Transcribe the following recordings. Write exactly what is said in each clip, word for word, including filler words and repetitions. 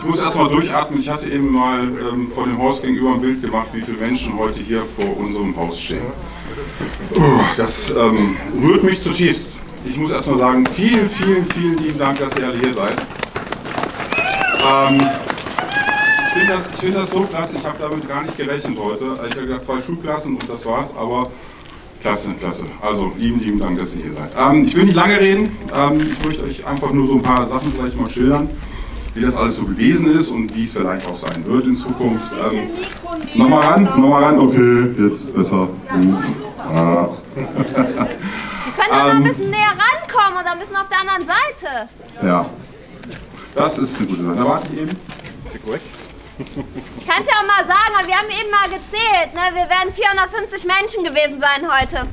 Ich muss erstmal durchatmen. Ich hatte eben mal ähm, vor dem Haus gegenüber ein Bild gemacht, wie viele Menschen heute hier vor unserem Haus stehen. Uh, das ähm, rührt mich zutiefst. Ich muss erstmal sagen, vielen, vielen, vielen lieben Dank, dass ihr alle hier seid. Ähm, ich finde das, ich find das so klasse. Ich habe damit gar nicht gerechnet heute. Ich habe gedacht, zwei Schulklassen und das war's, aber klasse, klasse. Also lieben, lieben Dank, dass ihr hier seid. Ähm, ich will nicht lange reden. Ähm, ich möchte euch einfach nur so ein paar Sachen vielleicht mal schildern, wie das alles so gewesen ist und wie es vielleicht auch sein wird in Zukunft. Ähm, nochmal ran, nochmal ran, okay, jetzt besser. Ah. Wir können doch noch ein bisschen näher rankommen oder ein bisschen auf der anderen Seite. Ja, das ist eine gute Sache. Da warte ich eben. Ich kann es ja auch mal sagen, wir haben eben mal gezählt, ne? Wir werden vierhundertfünfzig Menschen gewesen sein heute.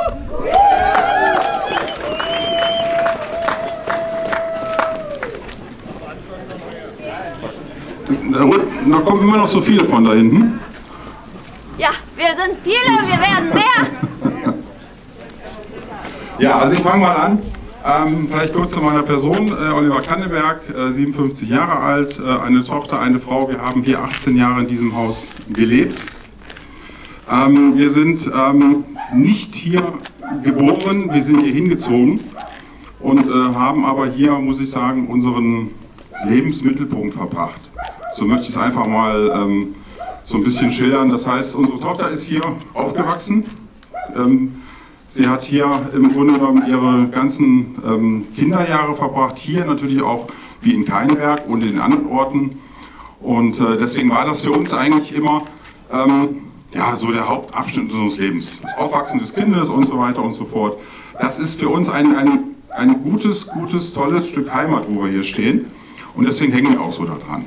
Da kommen immer noch so viele von da hinten. Ja, wir sind viele, wir werden mehr. Ja, also ich fange mal an. Ähm, vielleicht kurz zu meiner Person. Äh, Oliver Kanneberg, äh, siebenundfünfzig Jahre alt, äh, eine Tochter, eine Frau. Wir haben hier achtzehn Jahre in diesem Haus gelebt. Ähm, wir sind ähm, nicht hier geboren, wir sind hier hingezogen und äh, haben aber hier, muss ich sagen, unseren Lebensmittelpunkt verbracht. So möchte ich es einfach mal ähm, so ein bisschen schildern. Das heißt, unsere Tochter ist hier aufgewachsen. Ähm, sie hat hier im Grunde genommen ihre ganzen ähm, Kinderjahre verbracht. Hier natürlich auch wie in Keinberg und in den anderen Orten. Und äh, deswegen war das für uns eigentlich immer ähm, ja, so der Hauptabschnitt unseres Lebens. Das Aufwachsen des Kindes und so weiter und so fort. Das ist für uns ein, ein, ein gutes, gutes, tolles Stück Heimat, wo wir hier stehen. Und deswegen hängen wir auch so da dran.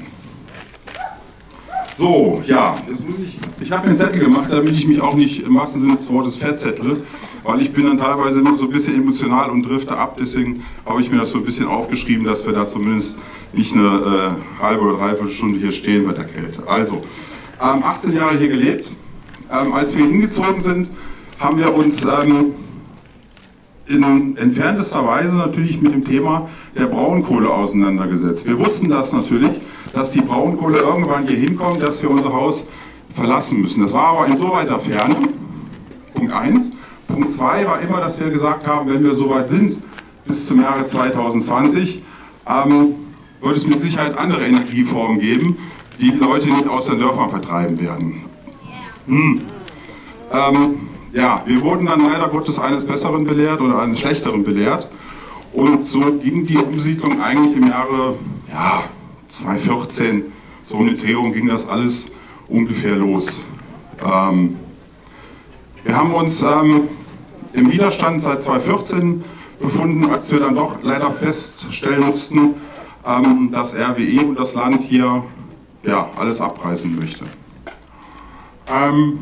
So, ja, jetzt muss ich, ich habe mir einen Zettel gemacht, damit ich mich auch nicht im wahrsten Sinne des Wortes verzettle, weil ich bin dann teilweise nur so ein bisschen emotional und drifte ab, deswegen habe ich mir das so ein bisschen aufgeschrieben, dass wir da zumindest nicht eine äh, halbe oder dreiviertel Stunde hier stehen bei der Kälte. Also, ähm, achtzehn Jahre hier gelebt. Ähm, als wir hingezogen sind, haben wir uns ähm, in entferntester Weise natürlich mit dem Thema der Braunkohle auseinandergesetzt. Wir wussten das natürlich, dass die Braunkohle irgendwann hier hinkommt, dass wir unser Haus verlassen müssen. Das war aber in so weiter Ferne, Punkt eins. Punkt zwei war immer, dass wir gesagt haben, wenn wir soweit sind, bis zum Jahre zweitausendzwanzig, ähm, wird es mit Sicherheit andere Energieformen geben, die die Leute nicht aus den Dörfern vertreiben werden. Hm. Ähm, ja, wir wurden dann leider Gottes eines Besseren belehrt oder eines Schlechteren belehrt. Und so ging die Umsiedlung eigentlich im Jahre ja, zweitausendvierzehn, so eine Drehung ging das alles ungefähr los. Ähm, wir haben uns ähm, im Widerstand seit zweitausendvierzehn befunden, als wir dann doch leider feststellen mussten, ähm, dass R W E und das Land hier ja, alles abreißen möchte. Ähm,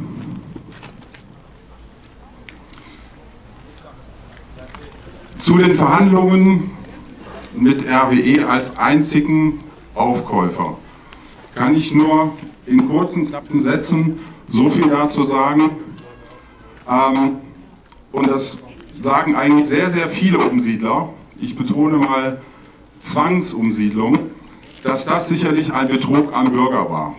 zu den Verhandlungen mit R W E als einzigen Aufkäufer kann ich nur in kurzen, knappen Sätzen so viel dazu sagen. Ähm, und das sagen eigentlich sehr, sehr viele Umsiedler. Ich betone mal Zwangsumsiedlung, dass das sicherlich ein Betrug am Bürger war.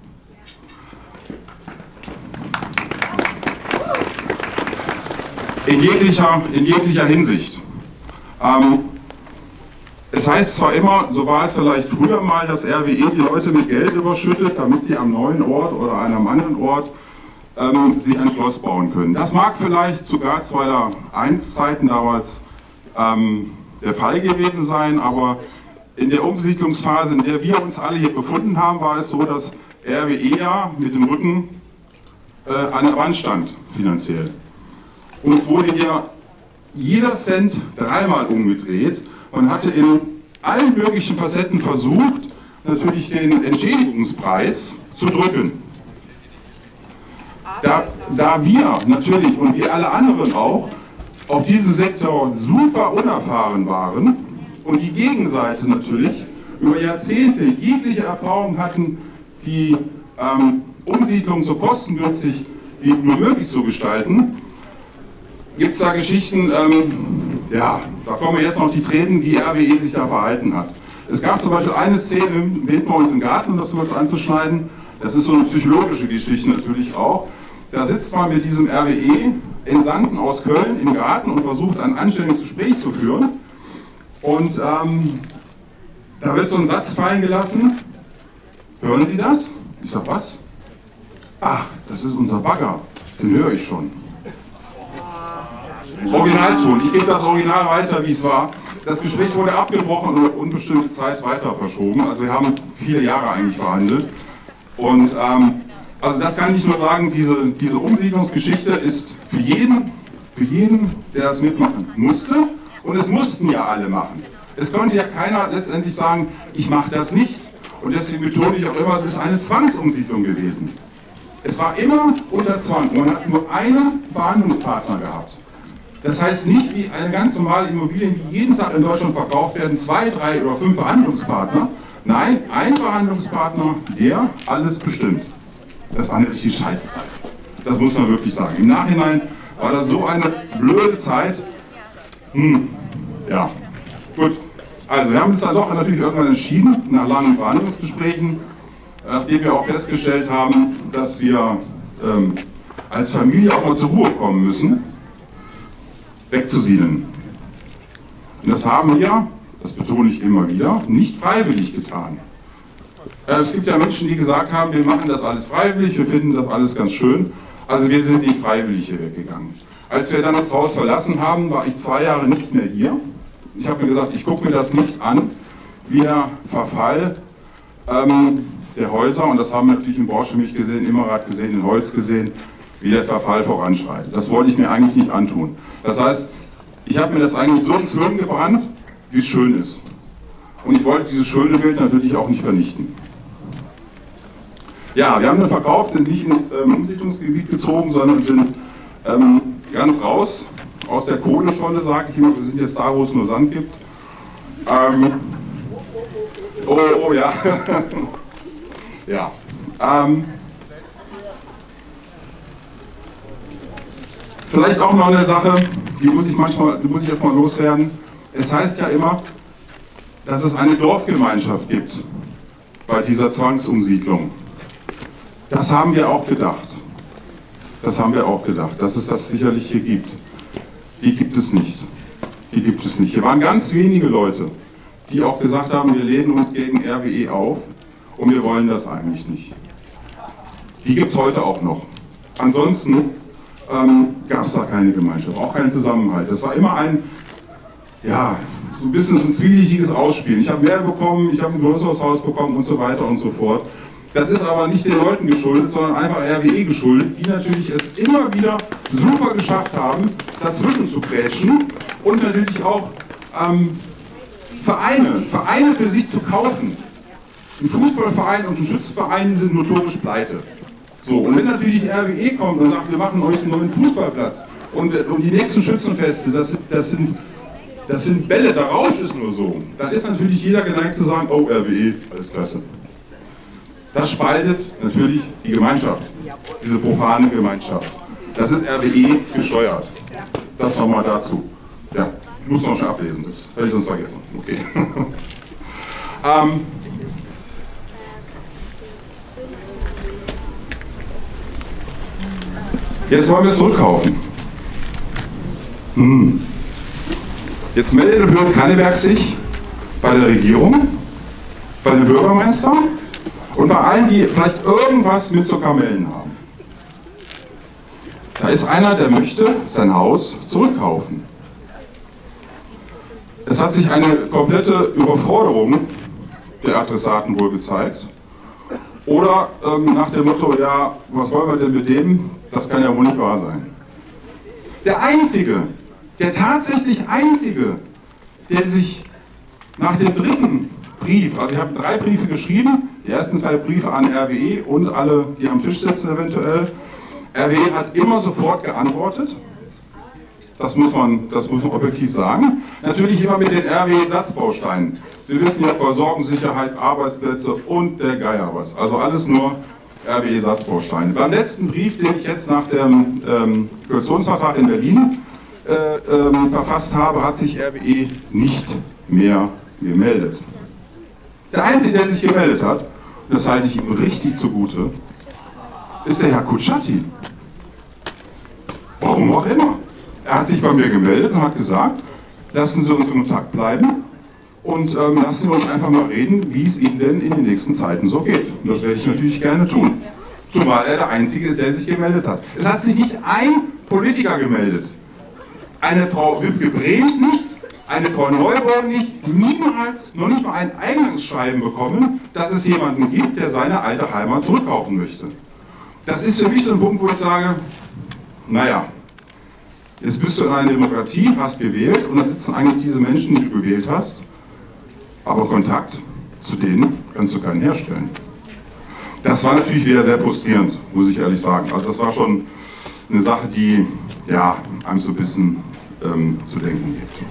In jeglicher, in jeglicher Hinsicht. Ähm, es heißt zwar immer, so war es vielleicht früher mal, dass R W E die Leute mit Geld überschüttet, damit sie am neuen Ort oder an einem anderen Ort ähm, sich ein Schloss bauen können. Das mag vielleicht zu Garzweiler eins Zeiten damals ähm, der Fall gewesen sein, aber in der Umsiedlungsphase, in der wir uns alle hier befunden haben, war es so, dass R W E ja mit dem Rücken äh, an der Wand stand, finanziell. Uns wurde hier jeder Cent dreimal umgedreht. Man hatte in allen möglichen Facetten versucht, natürlich den Entschädigungspreis zu drücken. Da, da wir natürlich und wie alle anderen auch auf diesem Sektor super unerfahren waren und die Gegenseite natürlich über Jahrzehnte jegliche Erfahrung hatten, die ähm, Umsiedlung so kostengünstig wie nur möglich zu gestalten, gibt es da Geschichten, ähm, ja, da kommen jetzt noch die Tränen, wie R W E sich da verhalten hat. Es gab zum Beispiel eine Szene im Bild bei uns im Garten, um das kurz anzuschneiden. Das ist so eine psychologische Geschichte natürlich auch. Da sitzt man mit diesem R W E-Entsandten aus Köln im Garten und versucht ein anständiges Gespräch zu führen. Und ähm, da wird so ein Satz fallen gelassen. Hören Sie das? Ich sag, was? Ach, das ist unser Bagger. Den höre ich schon. Originalton. Ich gebe das Original weiter, wie es war. Das Gespräch wurde abgebrochen und auf unbestimmte Zeit weiter verschoben. Also wir haben viele Jahre eigentlich verhandelt. Und ähm, also das kann ich nur sagen, diese, diese Umsiedlungsgeschichte ist für jeden, für jeden, der das mitmachen musste. Und es mussten ja alle machen. Es konnte ja keiner letztendlich sagen, ich mache das nicht. Und deswegen betone ich auch immer, es ist eine Zwangsumsiedlung gewesen. Es war immer unter Zwang. Man hat nur einen Verhandlungspartner gehabt. Das heißt nicht wie eine ganz normale Immobilie, die jeden Tag in Deutschland verkauft werden, zwei, drei oder fünf Verhandlungspartner. Nein, ein Verhandlungspartner, der alles bestimmt. Das war eine richtige Scheißzeit. Das muss man wirklich sagen. Im Nachhinein war das so eine blöde Zeit. Hm, ja, gut. Also wir haben uns dann doch natürlich irgendwann entschieden, nach langen Verhandlungsgesprächen, nachdem wir auch festgestellt haben, dass wir ähm, als Familie auch mal zur Ruhe kommen müssen, wegzusiedeln. Und das haben wir, das betone ich immer wieder, nicht freiwillig getan. Äh, es gibt ja Menschen, die gesagt haben, wir machen das alles freiwillig, wir finden das alles ganz schön. Also wir sind nicht freiwillig hier weggegangen. Als wir dann das Haus verlassen haben, war ich zwei Jahre nicht mehr hier. Ich habe mir gesagt, ich gucke mir das nicht an, wie der Verfall ähm, der Häuser, und das haben wir natürlich in Borschemich gesehen, in Immerath gesehen, in Holz gesehen, wie der Verfall voranschreitet. Das wollte ich mir eigentlich nicht antun. Das heißt, ich habe mir das eigentlich so ins Hirn gebrannt, wie es schön ist. Und ich wollte dieses schöne Bild natürlich auch nicht vernichten. Ja, wir haben dann verkauft, sind nicht ins ähm, Umsiedlungsgebiet gezogen, sondern sind ähm, ganz raus aus der Kohlescholle, sage ich immer. Wir sind jetzt da, wo es nur Sand gibt. Ähm, oh, oh ja. ja. Ähm, vielleicht auch noch eine Sache, die muss ich manchmal, die muss ich erstmal loswerden. Es heißt ja immer, dass es eine Dorfgemeinschaft gibt bei dieser Zwangsumsiedlung. Das haben wir auch gedacht. Das haben wir auch gedacht, dass es das sicherlich hier gibt. Die gibt es nicht. Die gibt es nicht. Hier waren ganz wenige Leute, die auch gesagt haben, wir lehnen uns gegen R W E auf und wir wollen das eigentlich nicht. Die gibt es heute auch noch. Ansonsten ähm, gab es da keine Gemeinschaft, auch keinen Zusammenhalt. Das war immer ein, ja, so ein bisschen so ein zwielichtiges Ausspielen. Ich habe mehr bekommen, ich habe ein größeres Haus bekommen und so weiter und so fort. Das ist aber nicht den Leuten geschuldet, sondern einfach R W E geschuldet, die natürlich es immer wieder super geschafft haben, dazwischen zu krätschen und natürlich auch ähm, Vereine, Vereine für sich zu kaufen. Ein Fußballverein und ein Schützenverein sind notorisch pleite. So, und wenn natürlich R W E kommt und sagt, wir machen euch einen neuen Fußballplatz und, und die nächsten Schützenfeste, das, das, sind, das sind Bälle, der Rausch ist nur so, dann ist natürlich jeder geneigt zu sagen, oh R W E, alles klasse. Das spaltet natürlich die Gemeinschaft, diese profane Gemeinschaft. Das ist R W E gesteuert. Das nochmal dazu. Ja, ich muss noch schon ablesen, das hätte ich sonst vergessen. Okay. ähm, Jetzt wollen wir zurückkaufen. Hm. Jetzt meldet Björn Kanneberg sich bei der Regierung, bei dem Bürgermeister und bei allen, die vielleicht irgendwas mit zu kamellen haben. Da ist einer, der möchte sein Haus zurückkaufen. Es hat sich eine komplette Überforderung der Adressaten wohl gezeigt. Oder ähm, nach dem Motto, ja, was wollen wir denn mit dem? Das kann ja wohl nicht wahr sein. Der Einzige, der tatsächlich Einzige, der sich nach dem dritten Brief, also ich habe drei Briefe geschrieben, die ersten zwei Briefe an R W E und alle, die am Tisch sitzen eventuell. R W E hat immer sofort geantwortet. Das muss man, das muss man objektiv sagen. Natürlich immer mit den R W E-Satzbausteinen. Sie wissen ja, Versorgungssicherheit, Arbeitsplätze und der Geier was. Also alles nur R W E-Satzbausteine. Beim letzten Brief, den ich jetzt nach dem ähm, Koalitionsvertrag in Berlin äh, ähm, verfasst habe, hat sich R W E nicht mehr gemeldet. Der Einzige, der sich gemeldet hat, und das halte ich ihm richtig zugute, ist der Herr Kutschaty. Warum auch immer. Er hat sich bei mir gemeldet und hat gesagt, lassen Sie uns in Kontakt bleiben und ähm, lassen Sie uns einfach mal reden, wie es Ihnen denn in den nächsten Zeiten so geht. Und das werde ich natürlich gerne tun. Zumal er der Einzige ist, der sich gemeldet hat. Es hat sich nicht ein Politiker gemeldet. Eine Frau Wibke-Brems nicht, eine Frau Neubauer nicht, niemals, noch nicht mal ein Eingangsschreiben bekommen, dass es jemanden gibt, der seine alte Heimat zurückkaufen möchte. Das ist für mich so ein Punkt, wo ich sage, naja, jetzt bist du in einer Demokratie, hast gewählt und da sitzen eigentlich diese Menschen, die du gewählt hast, aber Kontakt zu denen kannst du keinen herstellen. Das war natürlich wieder sehr frustrierend, muss ich ehrlich sagen. Also das war schon eine Sache, die ja, einem so ein bisschen ähm, zu denken gibt.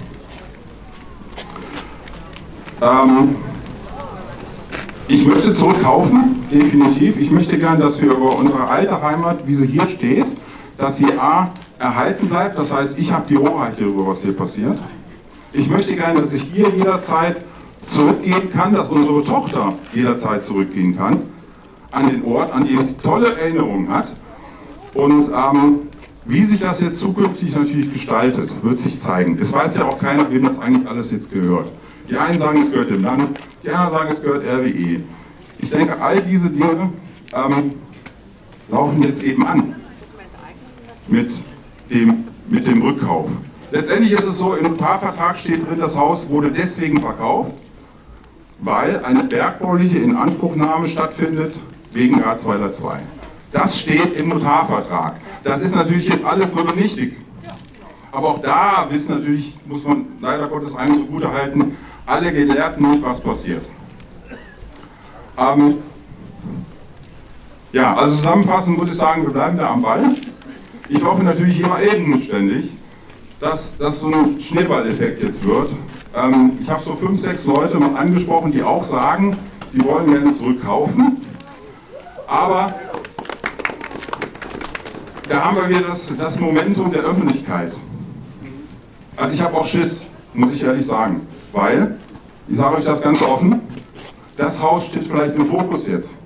Ähm, ich möchte zurückkaufen, definitiv. Ich möchte gern, dass wir über unsere alte Heimat, wie sie hier steht, dass sie a. erhalten bleibt. Das heißt, ich habe die Hoheit hierüber, was hier passiert. Ich möchte gerne, dass ich hier jederzeit zurückgehen kann, dass unsere Tochter jederzeit zurückgehen kann an den Ort, an den sie tolle Erinnerungen hat. Und ähm, wie sich das jetzt zukünftig natürlich gestaltet, wird sich zeigen. Es weiß ja auch keiner, wem das eigentlich alles jetzt gehört. Die einen sagen, es gehört dem Land, die anderen sagen, es gehört R W E. Ich denke, all diese Dinge ähm, laufen jetzt eben an mit dem, mit dem Rückkauf. Letztendlich ist es so, im Notarvertrag steht drin, das Haus wurde deswegen verkauft, weil eine bergbauliche Inanspruchnahme stattfindet wegen Garzweiler zwei. Das steht im Notarvertrag. Das ist natürlich jetzt alles nur nichtig. Aber auch da wissen natürlich, muss man leider Gottes einem zugute halten, alle Gelehrten nicht, was passiert. Ähm, ja, also zusammenfassend muss ich sagen, wir bleiben da am Ball. Ich hoffe natürlich immer inständig, dass das so ein Schneeballeffekt jetzt wird. Ähm, ich habe so fünf, sechs Leute mal angesprochen, die auch sagen, sie wollen gerne zurückkaufen. Aber da haben wir wieder das, das Momentum der Öffentlichkeit. Also ich habe auch Schiss, muss ich ehrlich sagen. Weil, ich sage euch das ganz offen, das Haus steht vielleicht im Fokus jetzt.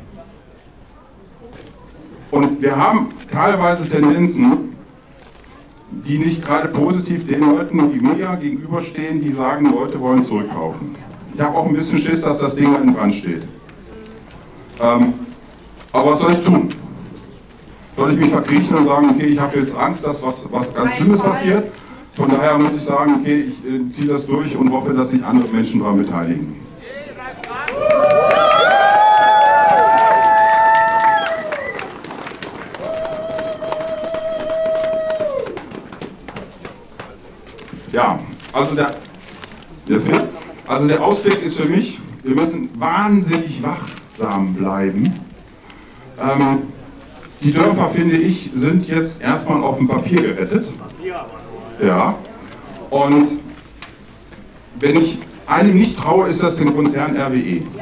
Und wir haben teilweise Tendenzen, die nicht gerade positiv den Leuten, die mir gegenüberstehen, die sagen, Leute wollen zurückkaufen. Ich habe auch ein bisschen Schiss, dass das Ding in Brand steht. Ähm, aber was soll ich tun? Soll ich mich verkriechen und sagen, okay, ich habe jetzt Angst, dass was, was ganz Schlimmes passiert? Von daher muss ich sagen, okay, ich äh, ziehe das durch und hoffe, dass sich andere Menschen daran beteiligen. Ja, also der, deswegen, also der Ausblick ist für mich, wir müssen wahnsinnig wachsam bleiben. Ähm, die Dörfer, finde ich, sind jetzt erstmal auf dem Papier gerettet. Ja, und wenn ich einem nicht traue, ist das den Konzern R W E. Ähm,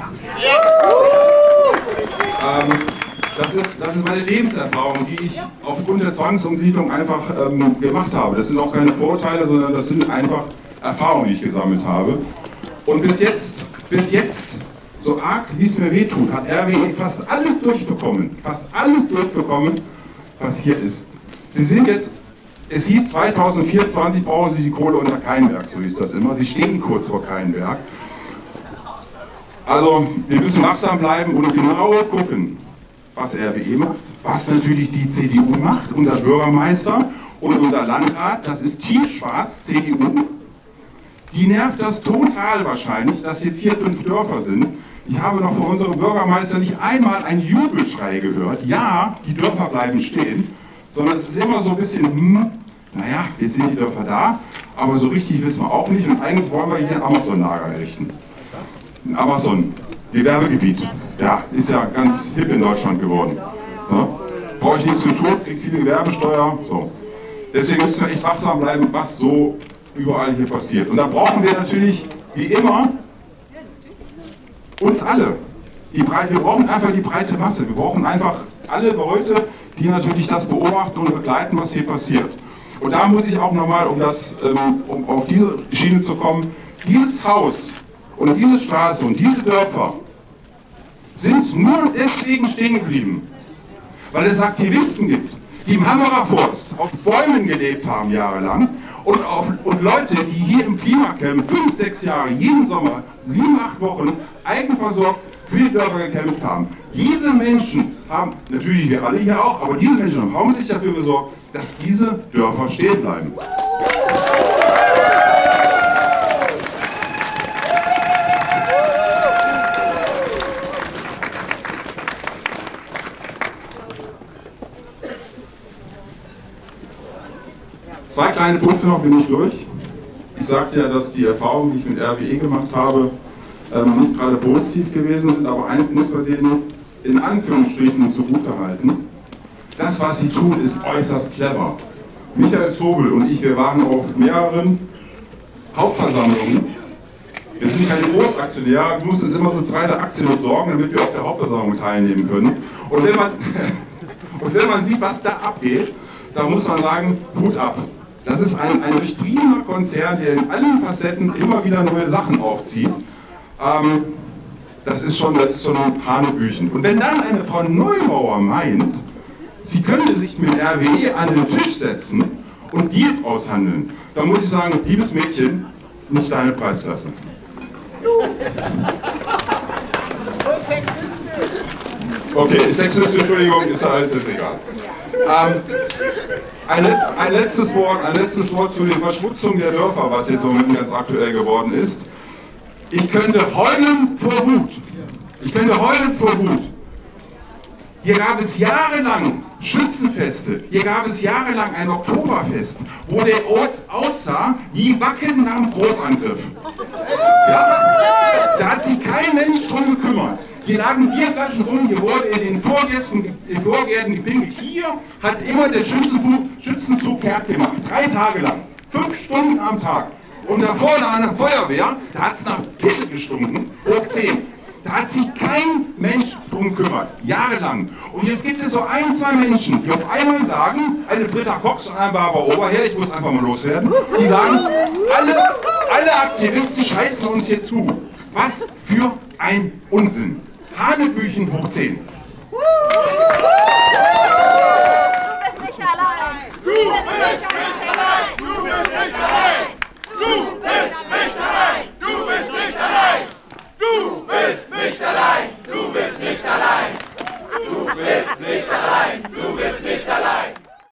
das, ist, das ist meine Lebenserfahrung, die ich aufgrund der Zwangsumsiedlung einfach ähm, gemacht habe. Das sind auch keine Vorurteile, sondern das sind einfach Erfahrungen, die ich gesammelt habe. Und bis jetzt, bis jetzt, so arg wie es mir wehtut, hat R W E fast alles durchbekommen, fast alles durchbekommen, was hier ist. Sie sind jetzt, es hieß zweitausendvierundzwanzig brauchen Sie die Kohle unter Keinberg, so hieß das immer. Sie stehen kurz vor Keinberg. Also wir müssen wachsam bleiben und genau gucken, was R W E macht, was natürlich die C D U macht, unser Bürgermeister und unser Landrat, das ist tiefschwarz, C D U. Die nervt das total wahrscheinlich, dass jetzt hier fünf Dörfer sind. Ich habe noch von unserem Bürgermeister nicht einmal einen Jubelschrei gehört. Ja, die Dörfer bleiben stehen, sondern es ist immer so ein bisschen, hm, naja, jetzt sind die Dörfer da, aber so richtig wissen wir auch nicht. Und eigentlich wollen wir hier ein Amazon-Lager errichten. Ein Amazon-Gewerbegebiet. Ja, ist ja ganz hip in Deutschland geworden. Ja? Brauche ich nichts für tun, kriege viele Gewerbesteuer. So. Deswegen müssen wir echt wachsam bleiben, was so überall hier passiert. Und da brauchen wir natürlich, wie immer, uns alle. Die Breite, wir brauchen einfach die breite Masse. Wir brauchen einfach alle Leute, die natürlich das beobachten und begleiten, was hier passiert. Und da muss ich auch nochmal, um, das, ähm, um auf diese Schiene zu kommen, dieses Haus Und diese Straße und diese Dörfer sind nur deswegen stehen geblieben, weil es Aktivisten gibt, die im Hammerer Forst auf Bäumen gelebt haben jahrelang und, auf, und Leute, die hier im Klimacamp fünf, sechs Jahre, jeden Sommer, sieben, acht Wochen eigenversorgt für die Dörfer gekämpft haben. Diese Menschen haben, natürlich wir alle hier auch, aber diese Menschen haben hauptsächlich dafür gesorgt, dass diese Dörfer stehen bleiben. Zwei kleine Punkte noch, bin ich durch. Ich sagte ja, dass die Erfahrungen, die ich mit R W E gemacht habe, ähm, nicht gerade positiv gewesen sind, aber eins muss man denen in Anführungsstrichen zugutehalten. Das, was sie tun, ist äußerst clever. Michael Zobel und ich, wir waren auf mehreren Hauptversammlungen. Wir sind keine Großaktionäre, wir mussten uns immer so zweite Aktien besorgen, damit wir auf der Hauptversammlung teilnehmen können. Und wenn man, und wenn man sieht, was da abgeht, da muss man sagen, Hut ab. Das ist ein, ein durchtriebener Konzern, der in allen Facetten immer wieder neue Sachen aufzieht. Ähm, das ist schon, das ist schon ein Hanebüchen. Und wenn dann eine Frau Neubauer meint, sie könnte sich mit R W E an den Tisch setzen und Deals aushandeln, dann muss ich sagen, liebes Mädchen, nicht deine Preisklasse. Das ist voll sexistisch. Okay, ist sexistisch, Entschuldigung, ist alles ist egal. Ähm, ein, Letz-, ein, letztes Wort, ein letztes Wort zu den Verschmutzungen der Dörfer, was jetzt so ganz aktuell geworden ist. Ich könnte heulen vor Wut. Ich könnte heulen vor Wut. Hier gab es jahrelang Schützenfeste, hier gab es jahrelang ein Oktoberfest, wo der Ort aussah wie Wacken nach einem Großangriff. Ja? Da hat sich kein Mensch drum gekümmert. Hier lagen Bierflaschen rum, hier wurde in den Vorgärten, in Vorgärten gepinkelt. Hier hat immer der Schützenzug, Schützenzug kehrt gemacht, drei Tage lang, fünf Stunden am Tag. Und da vorne an der Feuerwehr, da hat es nach Pisse gestunken, hoch zehn. Da hat sich kein Mensch drum gekümmert, jahrelang. Und jetzt gibt es so ein, zwei Menschen, die auf einmal sagen, eine Britta Cox und eine Barbara Oberherr, ich muss einfach mal loswerden, die sagen, alle, alle Aktivisten scheißen uns hier zu. Was für ein Unsinn. Hanebüchen hoch zehn. Du bist nicht allein. Du bist nicht allein.